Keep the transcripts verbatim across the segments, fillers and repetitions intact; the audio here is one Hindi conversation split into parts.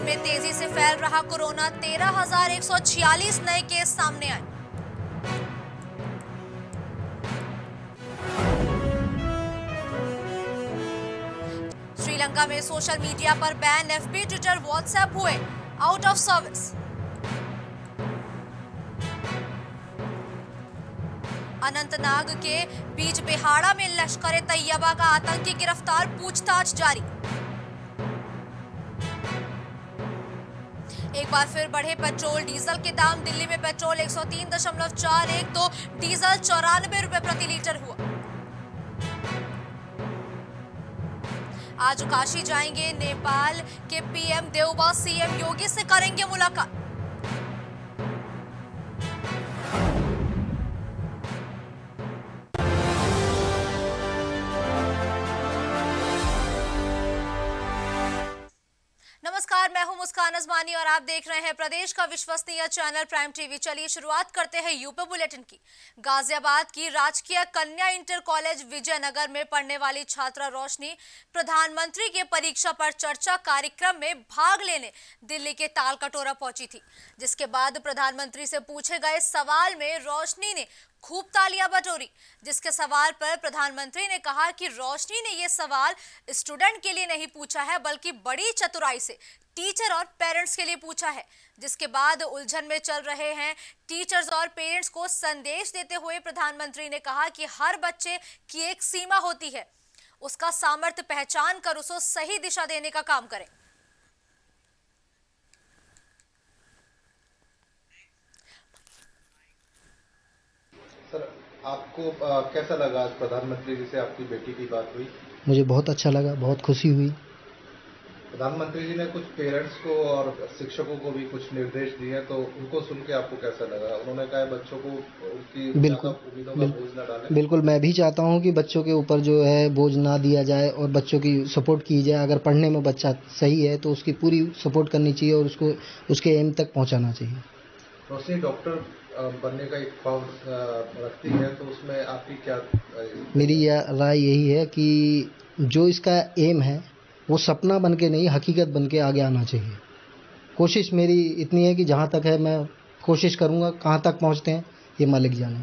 में तेजी से फैल रहा कोरोना, तेरह हजार एक सौ छियालीस नए केस सामने आए। श्रीलंका में सोशल मीडिया पर बैन, एफबी, ट्विटर, व्हाट्सएप हुए आउट ऑफ सर्विस। अनंतनाग के बीच बिहाड़ा में लश्कर तैयबा का आतंकी गिरफ्तार, पूछताछ जारी। एक बार फिर बढ़े पेट्रोल डीजल के दाम, दिल्ली में पेट्रोल एक सौ तीन दशमलव चार एक तो डीजल चौरानवे रुपए प्रति लीटर हुआ। आज काशी जाएंगे नेपाल के पीएम, देवबा सीएम योगी से करेंगे मुलाकात। नमस्कार, मैं हूं मुस्कान अजमानी और आप देख रहे हैं प्रदेश का विश्वसनीय चैनल प्राइम टीवी। चलिए शुरुआत करते हैं यूपी बुलेटिन की। गाजियाबाद की राजकीय कन्या इंटर कॉलेज विजयनगर में पढ़ने वाली छात्रा रोशनी प्रधानमंत्री के परीक्षा पर चर्चा कार्यक्रम में भाग लेने दिल्ली के तालकटोरा पहुंची थी, जिसके बाद प्रधानमंत्री से पूछे गए सवाल में रोशनी ने खूब तालियां बटोरी। जिसके सवाल पर प्रधानमंत्री ने कहा कि रोशनी ने यह सवाल स्टूडेंट के लिए नहीं पूछा है, बल्कि बड़ी चतुराई से टीचर और पेरेंट्स के लिए पूछा है। जिसके बाद उलझन में चल रहे हैं टीचर्स और पेरेंट्स को संदेश देते हुए प्रधानमंत्री ने कहा कि हर बच्चे की एक सीमा होती है, उसका सामर्थ्य पहचान कर उसे सही दिशा देने का काम करें। सर, आपको आ, कैसा लगा आज प्रधानमंत्री जी से आपकी बेटी की बात हुई? मुझे बहुत अच्छा लगा, बहुत खुशी हुई। प्रधानमंत्री जी ने कुछ पेरेंट्स को और शिक्षकों को भी कुछ निर्देश दिए, तो उनको सुन के आपको कैसा लगा? उन्होंने कहा बच्चों को उनकी बिल्कुल उम्मीदों का बोझ न डालें। बिल्कुल, मैं भी चाहता हूं कि बच्चों के ऊपर जो है बोझ ना दिया जाए और बच्चों की सपोर्ट की जाए। अगर पढ़ने में बच्चा सही है तो उसकी पूरी सपोर्ट करनी चाहिए और उसको उसके एम तक पहुँचाना चाहिए। रोशनी डॉक्टर बनने का एक ख्वाब रखती है, तो उसमें आपकी क्या? मेरी यह राय यही है कि जो इसका एम है वो सपना बन के नहीं, हकीकत बन के आगे आना चाहिए। कोशिश मेरी इतनी है कि जहाँ तक है मैं कोशिश करूँगा, कहाँ तक पहुँचते हैं ये मालिक जाने।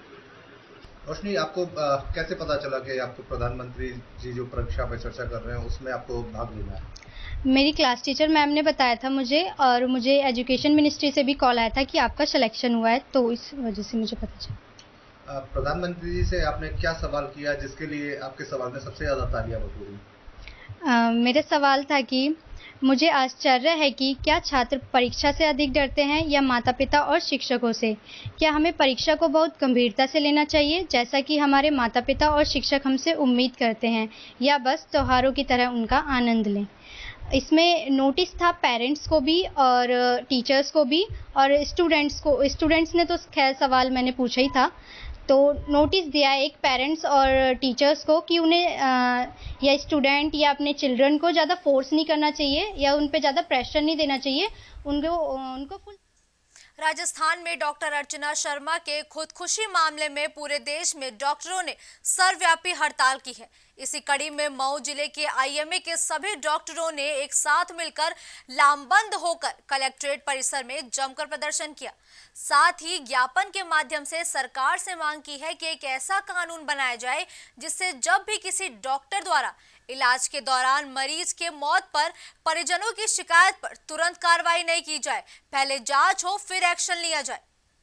रोशनी, आपको आ, कैसे पता चला कि आपको प्रधानमंत्री जी जो परीक्षा पर चर्चा कर रहे हैं उसमें आपको भाग लेना है? मेरी क्लास टीचर मैम ने बताया था मुझे, और मुझे एजुकेशन मिनिस्ट्री से भी कॉल आया था कि आपका सिलेक्शन हुआ है, तो इस वजह से मुझे पता चला। प्रधानमंत्री जी से आपने क्या सवाल किया जिसके लिए आपके सवाल में सबसे ज़्यादा तालियां बटोरी? मेरा सवाल था कि मुझे आश्चर्य है कि क्या छात्र परीक्षा से अधिक डरते हैं या माता पिता और शिक्षकों से? क्या हमें परीक्षा को बहुत गंभीरता से लेना चाहिए जैसा कि हमारे माता पिता और शिक्षक हमसे उम्मीद करते हैं, या बस त्योहारों की तरह उनका आनंद लें? इसमें नोटिस था पेरेंट्स को भी और टीचर्स को भी और स्टूडेंट्स को। स्टूडेंट्स ने तो खैर सवाल मैंने पूछा ही था, तो नोटिस दिया एक पेरेंट्स और टीचर्स को कि उन्हें आ, या स्टूडेंट या अपने चिल्ड्रन को ज़्यादा फोर्स नहीं करना चाहिए या उन पे ज़्यादा प्रेशर नहीं देना चाहिए, उनको उनको फुल। राजस्थान में डॉक्टर अर्चना शर्मा के खुदकुशी मामले में पूरे देश में डॉक्टरों ने सर्वव्यापी हड़ताल की है। इसी कड़ी में मऊ जिले के आईएमए के सभी डॉक्टरों ने एक साथ मिलकर लामबंद होकर कलेक्ट्रेट परिसर में जमकर प्रदर्शन किया। साथ ही ज्ञापन के माध्यम से सरकार से मांग की है कि एक ऐसा कानून बनाया जाए जिससे जब भी किसी डॉक्टर द्वारा इलाज के दौरान मरीज के मौत पर परिजनों की शिकायत पर तुरंत कार्रवाई नहीं की जाए, पहले जांच हो फिर एक्शन लिया जाए।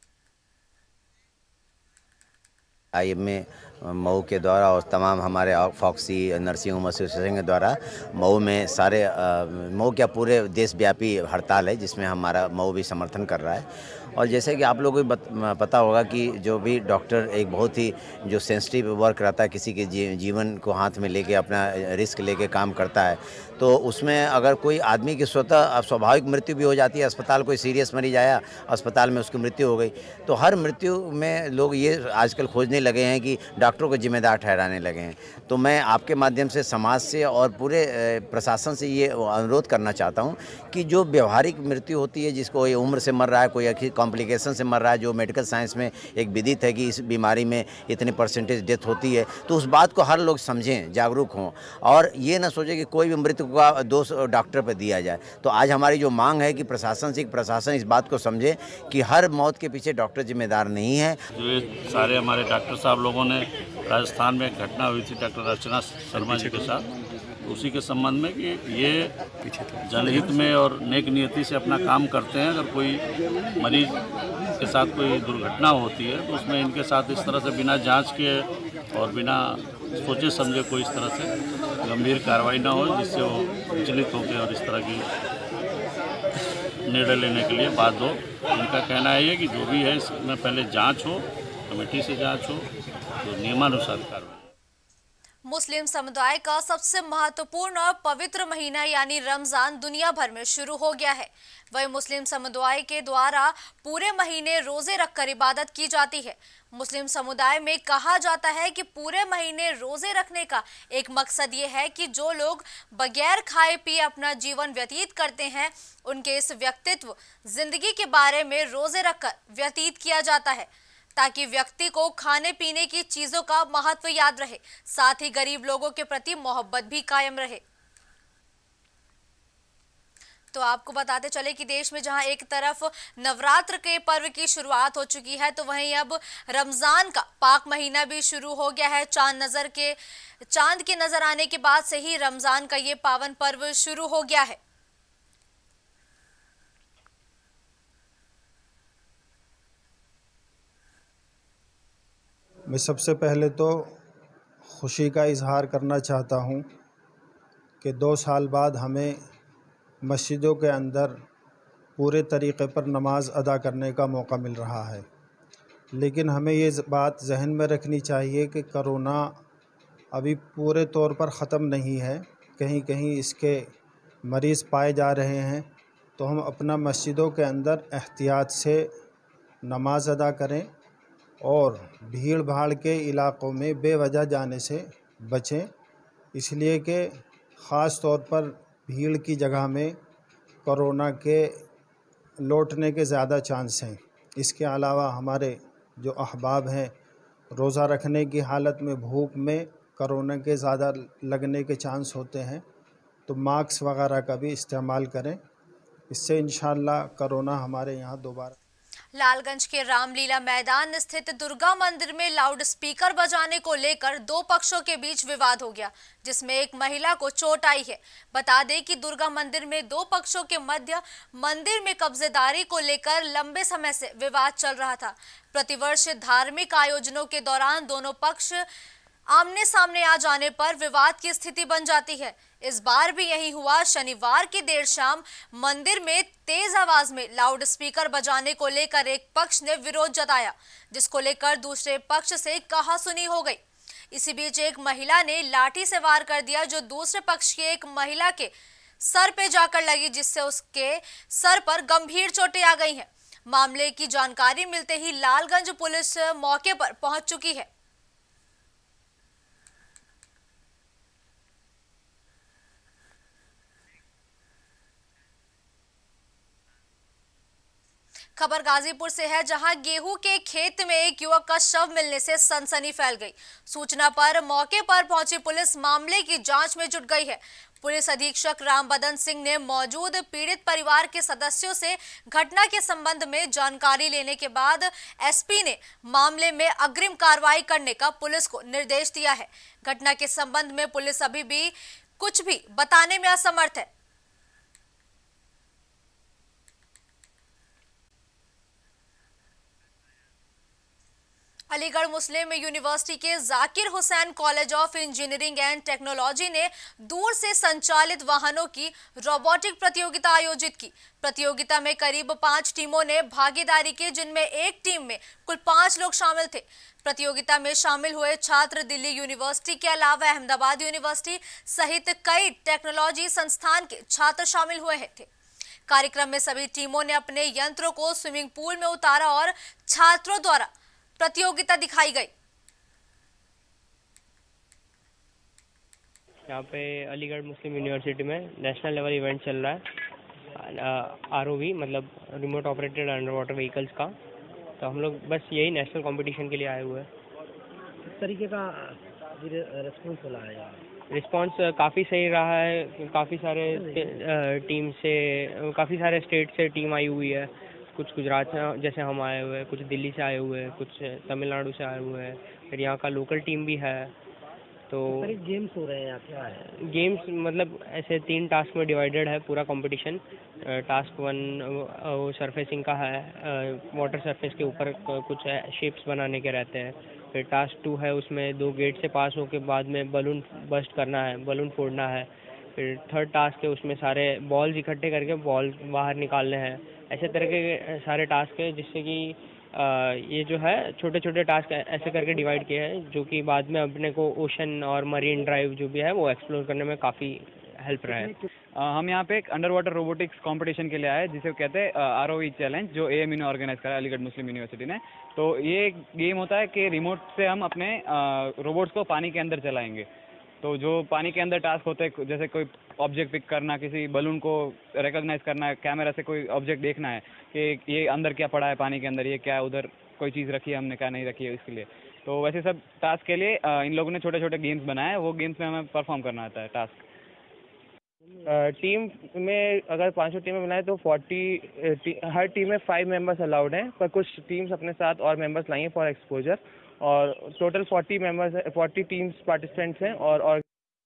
आईएमए मऊ के द्वारा और तमाम हमारे फॉक्सी नर्सिंग होम एसोसिएशन के द्वारा मऊ में सारे मऊ क्या पूरे देशव्यापी हड़ताल है, जिसमें हमारा मऊ भी समर्थन कर रहा है। और जैसे कि आप लोगों को पता होगा कि जो भी डॉक्टर एक बहुत ही जो सेंसिटिव वर्क रहता है, किसी के जी, जीवन को हाथ में लेके अपना रिस्क लेके काम करता है, तो उसमें अगर कोई आदमी की स्वतः स्वाभाविक मृत्यु भी हो जाती है, अस्पताल कोई सीरियस मरीज आया, अस्पताल में उसकी मृत्यु हो गई, तो हर मृत्यु में लोग ये आजकल खोजने लगे हैं कि डॉक्टरों को जिम्मेदार ठहराने लगे हैं। तो मैं आपके माध्यम से समाज से और पूरे प्रशासन से ये अनुरोध करना चाहता हूँ कि जो व्यवहारिक मृत्यु होती है, जिसको ये उम्र से मर रहा है, कोई कम कॉम्प्लिकेशन से मर रहा है, जो मेडिकल साइंस में एक विदित है कि इस बीमारी में इतनी परसेंटेज डेथ होती है, तो उस बात को हर लोग समझें, जागरूक हों और ये ना सोचें कि कोई भी मृत्यु का दोष डॉक्टर पर दिया जाए। तो आज हमारी जो मांग है कि प्रशासन से प्रशासन इस बात को समझे कि हर मौत के पीछे डॉक्टर जिम्मेदार नहीं है। जो ये सारे हमारे डॉक्टर साहब लोगों ने राजस्थान में एक घटना हुई थी डॉक्टर अर्चना शर्मा जी के साथ, उसी के संबंध में कि ये जनहित में और नेक नियति से अपना काम करते हैं। अगर कोई मरीज के साथ कोई दुर्घटना होती है तो उसमें इनके साथ इस तरह से बिना जांच के और बिना सोचे समझे कोई इस तरह से गंभीर कार्रवाई ना हो जिससे वो विचलित होकर और इस तरह की निर्णय लेने के लिए बाध्य हो। उनका कहना है कि जो भी है इसमें पहले जांच हो, कमेटी से जांच हो, तो नियमानुसार कार्रवाई। मुस्लिम समुदाय का सबसे महत्वपूर्ण और पवित्र महीना यानी रमजान दुनिया भर में शुरू हो गया है। वही मुस्लिम समुदाय के द्वारा पूरे महीने रोजे रखकर इबादत की जाती है। मुस्लिम समुदाय में कहा जाता है कि पूरे महीने रोजे रखने का एक मकसद ये है कि जो लोग बगैर खाए पिए अपना जीवन व्यतीत करते हैं, उनके इस व्यक्तित्व जिंदगी के बारे में रोजे रखकर व्यतीत किया जाता है, ताकि व्यक्ति को खाने पीने की चीजों का महत्व याद रहे, साथ ही गरीब लोगों के प्रति मोहब्बत भी कायम रहे। तो आपको बताते चले कि देश में जहां एक तरफ नवरात्र के पर्व की शुरुआत हो चुकी है, तो वहीं अब रमजान का पाक महीना भी शुरू हो गया है। चांद नजर के चांद के नजर आने के बाद से ही रमजान का ये पावन पर्व शुरू हो गया है। मैं सबसे पहले तो खुशी का इजहार करना चाहता हूँ कि दो साल बाद हमें मस्जिदों के अंदर पूरे तरीक़े पर नमाज अदा करने का मौका मिल रहा है। लेकिन हमें ये बात जहन में रखनी चाहिए कि कोरोना अभी पूरे तौर पर ख़त्म नहीं है, कहीं कहीं इसके मरीज़ पाए जा रहे हैं। तो हम अपना मस्जिदों के अंदर एहतियात से नमाज अदा करें और भीड़ भाड़ के इलाक़ों में बेवजह जाने से बचें, इसलिए कि ख़ास तौर पर भीड़ की जगह में कोरोना के लौटने के ज़्यादा चांस हैं। इसके अलावा हमारे जो अहबाब हैं, रोज़ा रखने की हालत में भूख में कोरोना के ज़्यादा लगने के चांस होते हैं, तो मास्क वगैरह का भी इस्तेमाल करें। इससे इंशाअल्लाह कोरोना हमारे यहाँ दोबारा। लालगंज के रामलीला मैदान स्थित दुर्गा मंदिर में लाउड स्पीकर बजाने को लेकर दो पक्षों के बीच विवाद हो गया, जिसमें एक महिला को चोट आई है। बता दें कि दुर्गा मंदिर में दो पक्षों के मध्य मंदिर में कब्जेदारी को लेकर लंबे समय से विवाद चल रहा था। प्रतिवर्ष धार्मिक आयोजनों के दौरान दोनों पक्ष आमने सामने आ जाने पर विवाद की स्थिति बन जाती है। इस बार भी यही हुआ। शनिवार की देर शाम मंदिर में तेज आवाज में लाउड स्पीकर बजाने को लेकर एक पक्ष ने विरोध जताया, जिसको लेकर दूसरे पक्ष से कहासुनी हो गई। इसी बीच एक महिला ने लाठी से वार कर दिया, जो दूसरे पक्ष की एक महिला के सर पे जाकर लगी, जिससे उसके सर पर गंभीर चोटें आ गई हैं। मामले की जानकारी मिलते ही लालगंज पुलिस मौके पर पहुंच चुकी है। खबर गाजीपुर से है, जहां गेहूं के खेत में एक युवक का शव मिलने से सनसनी फैल गई। सूचना पर मौके पर पहुंची पुलिस मामले की जांच में जुट गई है। पुलिस अधीक्षक रामबदन सिंह ने मौजूद पीड़ित परिवार के सदस्यों से घटना के संबंध में जानकारी लेने के बाद एसपी ने मामले में अग्रिम कार्रवाई करने का पुलिस को निर्देश दिया है। घटना के संबंध में पुलिस अभी भी कुछ भी बताने में असमर्थ है। अलीगढ़ मुस्लिम यूनिवर्सिटी के Zakir Hussain college of engineering and technology ने दूर से संचालित वाहनों की रोबोटिक प्रतियोगिता आयोजित की। प्रतियोगिता में करीब पांच टीमों ने भागीदारी की, जिनमें एक टीम में कुल पांच लोग शामिल थे। प्रतियोगिता में शामिल हुए छात्र दिल्ली यूनिवर्सिटी के अलावा अहमदाबाद यूनिवर्सिटी सहित कई टेक्नोलॉजी संस्थान के छात्र शामिल हुए थे। कार्यक्रम में सभी टीमों ने अपने यंत्रों को स्विमिंग पूल में उतारा और छात्रों द्वारा प्रतियोगिता दिखाई गई। यहाँ पे अलीगढ़ मुस्लिम यूनिवर्सिटी में नेशनल लेवल इवेंट चल रहा है, आर ओ वी मतलब remote operated under water vehicles का। तो हम लोग बस यही नेशनल कंपटीशन के लिए आए हुए हैं। किस तरीके का रिस्पॉन्स मिला है यार? रिस्पॉन्स काफ़ी सही रहा है। काफ़ी सारे टीम से, काफ़ी सारे स्टेट से टीम आई हुई है। कुछ गुजरात से जैसे हम आए हुए हैं, कुछ दिल्ली से आए हुए हैं, कुछ तमिलनाडु से आए हुए हैं, फिर यहाँ का लोकल टीम भी है। तो गेम्स हो रहे हैं या क्या है? गेम्स मतलब ऐसे तीन टास्क में डिवाइडेड है पूरा कंपटीशन। टास्क वन वो सरफेसिंग का है, वाटर सरफेस के ऊपर कुछ शेप्स बनाने के रहते हैं। फिर टास्क टू है, उसमें दो गेट से पास होकर बाद में बलून बस्ट करना है, बलून फोड़ना है। फिर थर्ड टास्क है, उसमें सारे बॉल्स इकट्ठे करके बॉल बाहर निकालने हैं। ऐसे तरह के सारे टास्क है जिससे कि ये जो है छोटे छोटे टास्क ऐसे करके डिवाइड किए हैं, जो कि बाद में अपने को ओशन और मरीन ड्राइव जो भी है वो एक्सप्लोर करने में काफ़ी हेल्प रहा है। हम यहाँ पे एक अंडर वाटर रोबोटिक्स कंपटीशन के लिए आए, जिसे कहते हैं आर ओ वी चैलेंज, जो ए एम यू ने ऑर्गेनाइज करा है, अलीगढ़ मुस्लिम यूनिवर्सिटी ने। तो ये एक गेम होता है कि रिमोट से हम अपने रोबोट्स को पानी के अंदर चलाएंगे। तो जो पानी के अंदर टास्क होते हैं, जैसे कोई ऑब्जेक्ट पिक करना, किसी बलून को रिकॉग्नाइज करना है, कैमरा से कोई ऑब्जेक्ट देखना है कि ये अंदर क्या पड़ा है पानी के अंदर, ये क्या उधर कोई चीज़ रखी है हमने क्या नहीं रखी है, इसके लिए। तो वैसे सब टास्क के लिए इन लोगों ने छोटे छोटे गेम्स बनाए हैं। वो गेम्स में हमें परफॉर्म करना आता है टास्क। टीम में अगर पाँचों टीमें बनाए तो चालीस, हर टीम में फाइव मेंबर्स अलाउड हैं, पर कुछ टीम्स अपने साथ और मेंबर्स लाई हैं फॉर एक्सपोजर। और टोटल चालीस मेंबर्स, चालीस टीम्स पार्टिसिपेंट्स हैं। और, और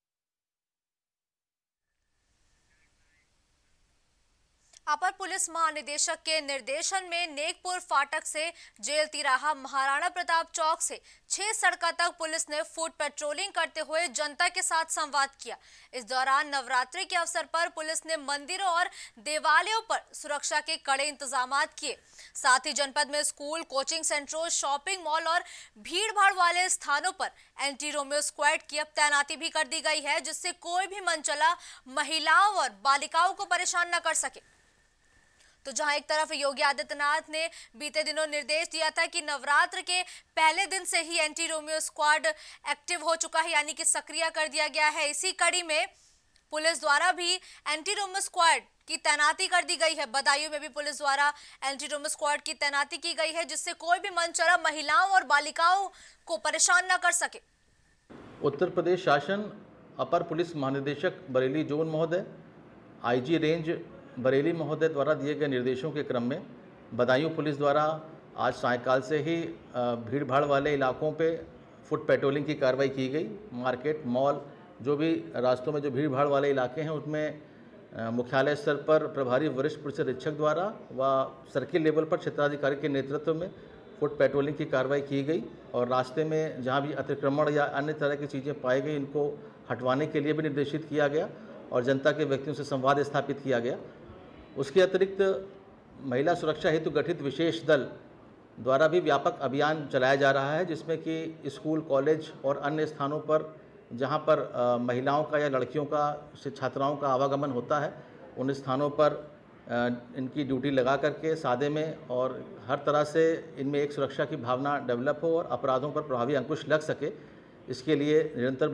अपर पुलिस महानिदेशक के निर्देशन में नेकपुर फाटक से जेल तिराहा महाराणा प्रताप चौक से छह सड़कों तक पुलिस ने फुट पेट्रोलिंग करते हुए जनता के साथ संवाद किया। इस दौरान नवरात्रि के अवसर पर पुलिस ने मंदिरों और देवालयों पर सुरक्षा के कड़े इंतजाम किए। साथ ही जनपद में स्कूल, कोचिंग सेंटरों, शॉपिंग मॉल और भीड़ भाड़ वाले स्थानों पर एंटी रोमियो स्क्वाड की अब तैनाती भी कर दी गई है, जिससे कोई भी मनचला महिलाओं और बालिकाओं को परेशान न कर सके। तो जहां एक तरफ योगी आदित्यनाथ ने बीते दिनों निर्देश दिया था कि नवरात्र के पहले दिन से ही एंटी रोमियो स्क्वाड एक्टिव हो चुका है, यानी कि सक्रिय कर दिया गया है, इसी कड़ी में पुलिस द्वारा भी एंटी रोमियो स्क्वाड की तैनाती कर दी गई है। बदायूं में भी पुलिस द्वारा एंटी रोमियो स्क्वाड की तैनाती की गई है, जिससे कोई भी मनचला महिलाओं और बालिकाओं को परेशान न कर सके। उत्तर प्रदेश शासन अपर पुलिस महानिदेशक बरेली जोन महोदय, आई जी रेंज बरेली महोदय द्वारा दिए गए निर्देशों के क्रम में बदायूं पुलिस द्वारा आज सायंकाल से ही भीड़ भाड़ वाले इलाकों पे फुट पेट्रोलिंग की कार्रवाई की गई। मार्केट, मॉल, जो भी रास्तों में जो भीड़ भाड़ वाले इलाके हैं उसमें मुख्यालय स्तर पर प्रभारी वरिष्ठ पुलिस अधीक्षक द्वारा व सर्किल लेवल पर क्षेत्राधिकारी के नेतृत्व में फुट पेट्रोलिंग की कार्रवाई की गई। और रास्ते में जहाँ भी अतिक्रमण या अन्य तरह की चीज़ें पाई गई, इनको हटवाने के लिए भी निर्देशित किया गया और जनता के व्यक्तियों से संवाद स्थापित किया गया। उसके अतिरिक्त महिला सुरक्षा हेतु गठित विशेष दल द्वारा भी व्यापक अभियान चलाया जा रहा है, जिसमें कि स्कूल, कॉलेज और अन्य स्थानों पर जहां पर आ, महिलाओं का या लड़कियों का, छात्राओं का आवागमन होता है, उन स्थानों पर आ, इनकी ड्यूटी लगा करके सादे में और हर तरह से इनमें एक सुरक्षा की भावना डेवलप हो और अपराधों पर प्रभावी अंकुश लग सके, इसके लिए निरंतर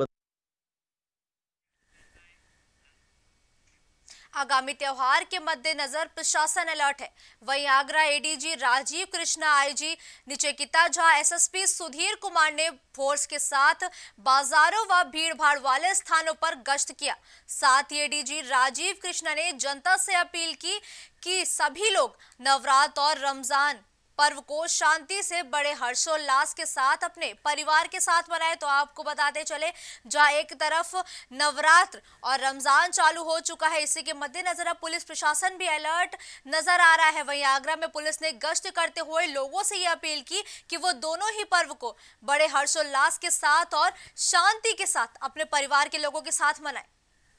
आगामी त्योहार के मद्देनजर प्रशासन अलर्ट है। वहीं Agra ADG Rajeev Krishna, IG Nichekita Jha, SSP Sudhir Kumar ने फोर्स के साथ बाजारों व भीड़ भाड़ वाले स्थानों पर गश्त किया। साथ ही एडीजी राजीव कृष्णा ने जनता से अपील की कि सभी लोग नवरात्र और रमजान पर्व को शांति से बड़े हर्षोल्लास के साथ अपने परिवार के साथ मनाए। तो आपको बताते चले, जहां एक तरफ नवरात्र और रमजान चालू हो चुका है, इसी के मद्देनजर अब पुलिस प्रशासन भी अलर्ट नजर आ रहा है। वहीं आगरा में पुलिस ने गश्त करते हुए लोगों से यह अपील की कि वो दोनों ही पर्व को बड़े हर्षोल्लास के साथ और शांति के साथ अपने परिवार के लोगों के साथ मनाए।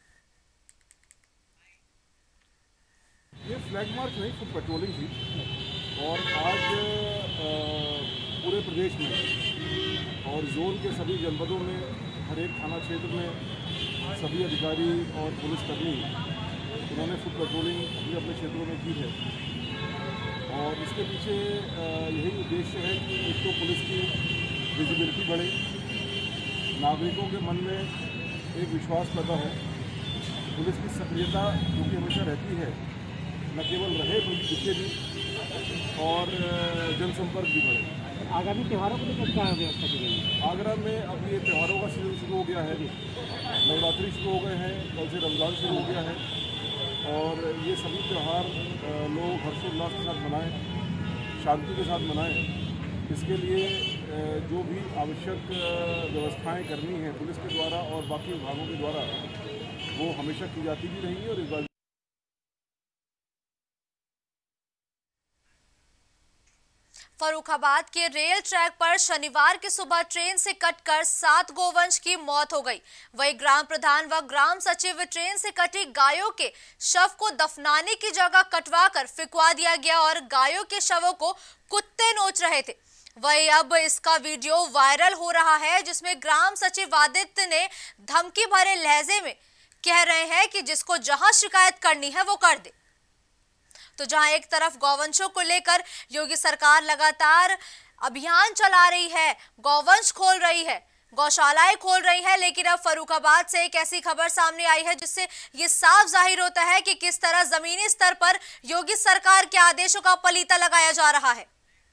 ये फ्लैग मार्च नहीं, फुट पेट्रोलिंग थी और आज पूरे प्रदेश में और जोन के सभी जनपदों में, हर एक थाना क्षेत्र में सभी अधिकारी और पुलिसकर्मी उन्होंने फुट पेट्रोलिंग अपने अपने क्षेत्रों में की है। और इसके पीछे यही उद्देश्य है कि एक तो पुलिस की विजिबिलिटी बढ़े, नागरिकों के मन में एक विश्वास पैदा हो, पुलिस की सक्रियता जो कि हमेशा रहती है न केवल रहे बल्कि दिखे भी और जनसंपर्क भी बढ़े। आगामी त्योहारों को लेकर क्या व्यवस्था की गई? आगरा में अब ये त्योहारों का सीजन शुरू हो गया है, नवरात्रि शुरू हो गए हैं, कल से रमज़ान शुरू हो गया है और ये सभी त्यौहार लोग हर्षोल्लास के साथ मनाएं, शांति के साथ मनाएं। इसके लिए जो भी आवश्यक व्यवस्थाएं करनी हैं पुलिस के द्वारा और बाकी विभागों के द्वारा वो हमेशा की जाती भी रहेंगी और इस बार फर्रुखाबाद के रेल ट्रैक पर शनिवार की सुबह ट्रेन से कटकर सात गोवंश की मौत हो गई। वहीं ग्राम प्रधान व ग्राम सचिव ट्रेन से कटी गायों के शव को दफनाने की जगह कटवाकर फिकवा दिया गया और गायों के शवों को कुत्ते नोच रहे थे। वहीं अब इसका वीडियो वायरल हो रहा है जिसमें ग्राम सचिव आदित्य ने धमकी भरे लहजे में कह रहे हैं कि जिसको जहां शिकायत करनी है वो कर दे। तो जहां एक तरफ गौवंशों को लेकर योगी सरकार लगातार अभियान चला रही है, गौवंश खोल रही है, गौशालाएं खोल रही है, लेकिन अब फर्रुखाबाद से एक ऐसी खबर सामने आई है जिससे ये साफ जाहिर होता है कि किस तरह जमीनी स्तर पर योगी सरकार के आदेशों का पलीता लगाया जा रहा है।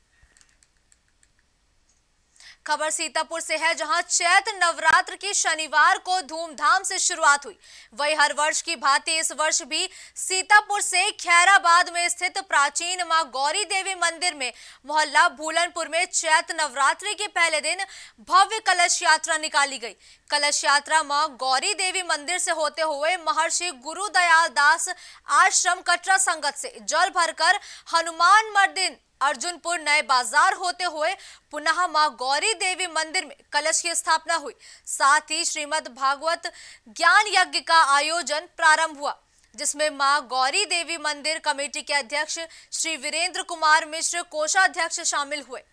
खबर सीतापुर से है जहां चैत्र नवरात्र की शनिवार को धूमधाम से शुरुआत हुई। वही हर वर्ष की भांति इस वर्ष भी सीतापुर से खैराबाद में स्थित प्राचीन मां गौरी देवी मंदिर में मोहल्ला भूलनपुर में चैत्र नवरात्रि के पहले दिन भव्य कलश यात्रा निकाली गई। कलश यात्रा मां गौरी देवी मंदिर से होते हुए महर्षि गुरुदयाल दास आश्रम कटरा संगत से जल भरकर हनुमान मंदिर अर्जुनपुर नए बाजार होते हुए पुनः मां गौरी देवी मंदिर में कलश की स्थापना हुई। साथ ही श्रीमद् भागवत ज्ञान यज्ञ का आयोजन प्रारंभ हुआ जिसमें मां गौरी देवी मंदिर कमेटी के अध्यक्ष श्री वीरेंद्र कुमार मिश्र कोषाध्यक्ष शामिल हुए।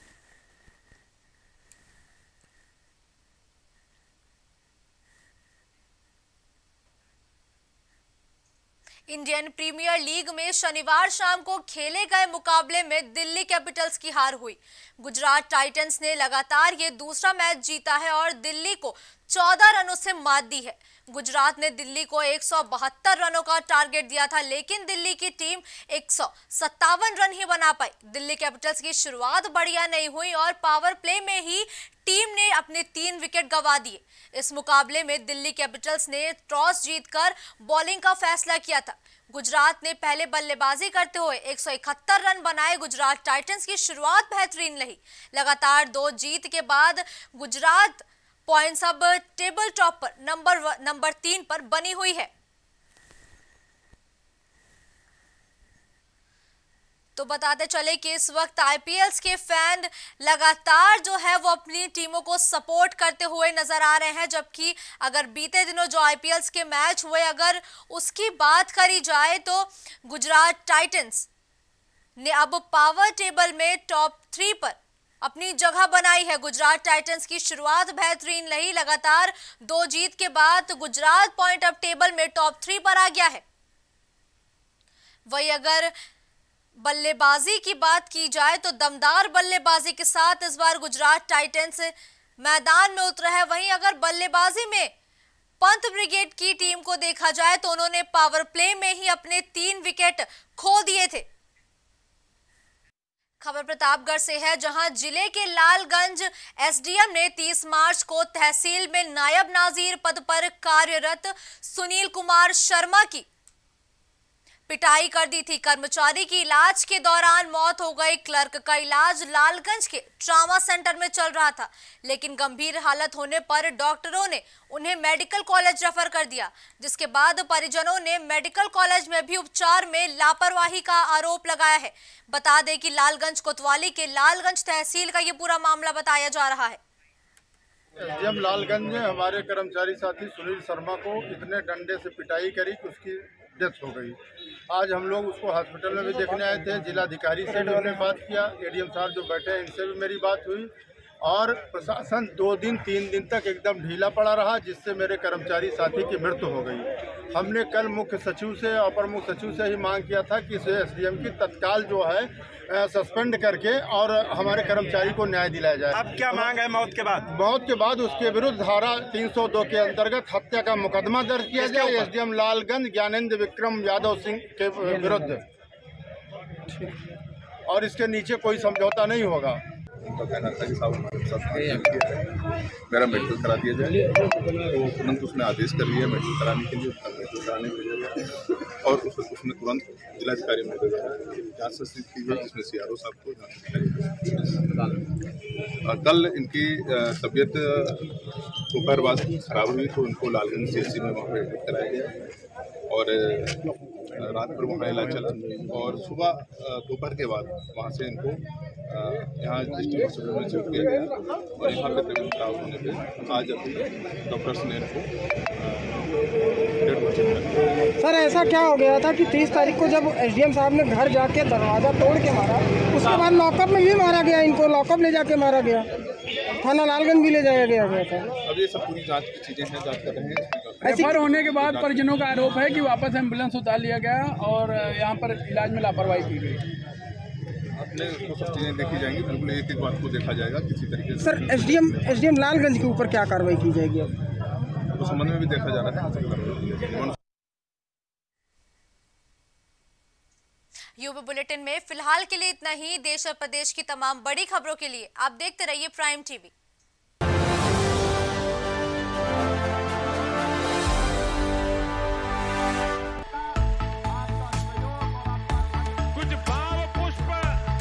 इंडियन प्रीमियर लीग में शनिवार शाम को खेले गए मुकाबले में दिल्ली कैपिटल्स की हार हुई। गुजरात टाइटंस ने लगातार ये दूसरा मैच जीता है और दिल्ली को चौदह रनों से मात दी है। गुजरात ने दिल्ली को एक सौ बहत्तर रनों का टारगेट दिया था लेकिन दिल्ली की टीम एक सौ सत्तावन रन ही बना पाई। दिल्ली कैपिटल्स की शुरुआत बढ़िया नहीं हुई और पावर प्ले में ही टीम ने अपने तीन विकेट गंवा दिए। इस मुकाबले में दिल्ली कैपिटल्स ने टॉस जीतकर बॉलिंग का फैसला किया था। गुजरात ने पहले बल्लेबाजी करते हुए एक सौ इकहत्तर रन बनाए। गुजरात टाइटंस की शुरुआत बेहतरीन रही। लगातार दो जीत के बाद गुजरात पॉइंट्स अब टेबल टॉप पर नंबर नंबर तीन पर बनी हुई है। तो बताते चले कि इस वक्त आईपीएल के फैन लगातार जो है वो अपनी टीमों को सपोर्ट करते हुए नजर आ रहे हैं, जबकि अगर बीते दिनों जो आईपीएल के मैच हुए अगर उसकी बात करी जाए तो गुजरात टाइटंस ने अब पावर टेबल में टॉप थ्री पर अपनी जगह बनाई है। गुजरात टाइटंस की शुरुआत बेहतरीन रही। लगातार दो जीत के बाद गुजरात पॉइंट अब टेबल में टॉप थ्री पर आ गया है। वही अगर बल्लेबाजी की बात की जाए तो दमदार बल्लेबाजी के साथ इस बार गुजरात टाइटंस मैदान में उतरा है। वहीं अगर बल्लेबाजी में पंत ब्रिगेड की टीम को देखा जाए तो उन्होंने पावर प्ले में ही अपने तीन विकेट खो दिए थे। खबर प्रतापगढ़ से है जहां जिले के लालगंज एसडीएम ने तीस मार्च को तहसील में नायब नाजीर पद पर कार्यरत सुनील कुमार शर्मा की पिटाई कर दी थी। कर्मचारी की इलाज के दौरान मौत हो गई। क्लर्क का इलाज लालगंज के ट्रॉमा सेंटर में चल रहा था लेकिन गंभीर हालत होने पर डॉक्टरों ने उन्हें मेडिकल कॉलेज रेफर कर दिया, जिसके बाद परिजनों ने मेडिकल कॉलेज में भी उपचार में लापरवाही का आरोप लगाया है। बता दें कि लालगंज कोतवाली के लालगंज तहसील का ये पूरा मामला बताया जा रहा है। एसडीएम लालगंज में हमारे कर्मचारी साथी सुनील शर्मा को इतने डंडे से पिटाई करी कि उसकी डेथ हो गई। आज हम लोग उसको हॉस्पिटल में भी देखने आए थे। जिलाधिकारी से भी हमने बात किया, एडीएम साहब जो बैठे हैं इनसे भी मेरी बात हुई। और प्रशासन दो दिन तीन दिन तक एकदम ढीला पड़ा रहा, जिससे मेरे कर्मचारी साथी की मृत्यु हो गई। हमने कल मुख्य सचिव से, अपर मुख्य सचिव से ही मांग किया था कि एसडीएम की तत्काल जो है सस्पेंड करके और हमारे कर्मचारी को न्याय दिलाया जाए। अब क्या मांग है मौत के बाद? मौत के बाद उसके विरुद्ध धारा तीन सौ दो के अंतर्गत हत्या का मुकदमा दर्ज किया जाए एसडीएम लालगंज ज्ञानेंद्र विक्रम यादव सिंह के विरुद्ध, और इसके नीचे कोई समझौता नहीं होगा। उनका कहना था कि साहब हमारे साथ मेरा मेडिकल करा दिया जाए, तो तुरंत उसने आदेश कर लिया मेडिकल कराने के लिए, मेडिकल कराने के लिए, और उस, उसमें तुरंत जिलाधिकारी महोदय द्वारा जाँच संस्थित की गई, जिसमें सी आर ओ साहब को कल इनकी तबीयत दोपहर बाद खराब हुई तो उनको लालगंज सी एस सी में वहाँ पर एडमिट कराया गया और रात भर वहाँ इलाज चला, और सुबह दोपहर के बाद वहाँ से इनको यहाँ डिस्ट्रिक्ट हॉस्पिटल में शिफ्ट किया गया, और यहाँ पे तबीयत खराब होने पे आज अभी डॉक्टर्स ने इनको डेड घोषित किया। सर ऐसा क्या हो गया था कि तीस तारीख को जब एसडीएम साहब ने घर जाके दरवाज़ा तोड़ के मारा, उसके बाद लॉकअप में भी मारा गया, इनको लॉकअप ले जाके मारा गया, थाना लालगंज भी ले जाया गया था। अब ये सब पूरी जाँच की चीज़ें हैं, जाँच कर रहे हैं। एफआईआर होने के बाद परिजनों का आरोप है कि वापस एम्बुलेंस उतार लिया गया और यहाँ पर इलाज में लापरवाही की गई। अपने उसको सब चीज़ें देखी जाएंगी, बिल्कुल एक एक बात को देखा जाएगा किसी तरीके से। सर एसडीएम एसडीएम लालगंज के ऊपर क्या कार्रवाई की जाएगी? अब उस संबंध में भी देखा जा रहा है। यूपी बुलेटिन में फिलहाल के लिए इतना ही। देश और प्रदेश की तमाम बड़ी खबरों के लिए आप देखते रहिए प्राइम टीवी। कुछ भाव पुष्प।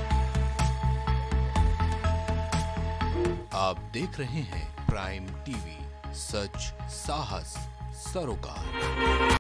आप देख रहे हैं प्राइम टीवी, सच साहस सरोकार।